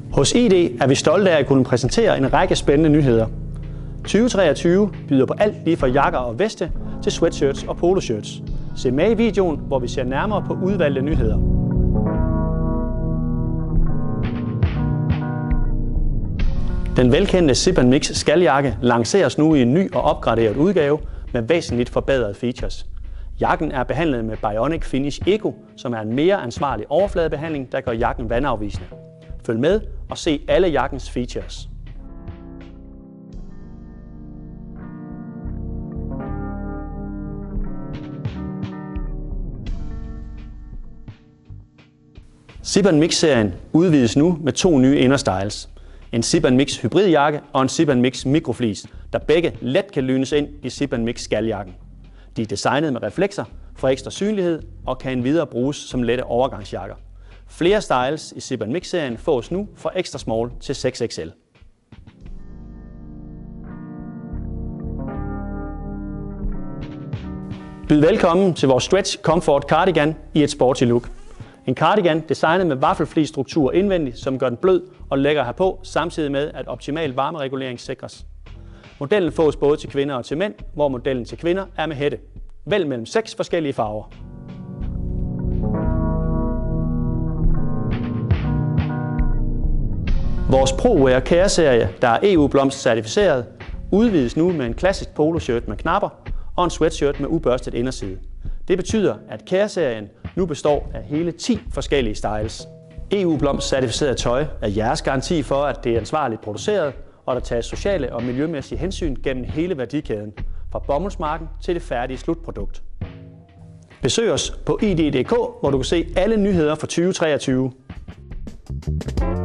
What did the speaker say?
Hos ID er vi stolte af at kunne præsentere en række spændende nyheder. 2023 byder på alt lige fra jakker og veste til sweatshirts og poloshirts. Se med i videoen, hvor vi ser nærmere på udvalgte nyheder. Den velkendte Zip & Mix skaljakke lanceres nu i en ny og opgraderet udgave med væsentligt forbedrede features. Jakken er behandlet med Bionic Finish Eco, som er en mere ansvarlig overfladebehandling, der gør jakken vandafvisende. Følg med og se alle jakkens features. Zip & Mix-serien udvides nu med 2 nye innerstyles. En Zip & Mix hybridjakke og en Zip & Mix mikroflis, der begge let kan lynes ind i Zip & Mix skaljakken. De er designet med reflekser for ekstra synlighed og kan endvidere bruges som lette overgangsjakker. Flere styles i Zip & Mix-serien fås nu fra extra small til 6XL. Byd velkommen til vores Stretch Comfort Cardigan i et sporty look. En cardigan designet med vaffelflis-struktur indvendigt, som gør den blød og lækker at have på, samtidig med at optimal varmeregulering sikres. Modellen fås både til kvinder og til mænd, hvor modellen til kvinder er med hætte. Vælg mellem 6 forskellige farver. Vores ProWear Care-serie, der er EU-blomst certificeret, udvides nu med en klassisk poloshirt med knapper og en sweatshirt med ubørstet inderside. Det betyder, at Care-serien nu består af hele 10 forskellige styles. EU-blomst certificeret tøj er jeres garanti for, at det er ansvarligt produceret, og der tages sociale og miljømæssige hensyn gennem hele værdikæden, fra bomuldsmarken til det færdige slutprodukt. Besøg os på id.dk, hvor du kan se alle nyheder for 2023.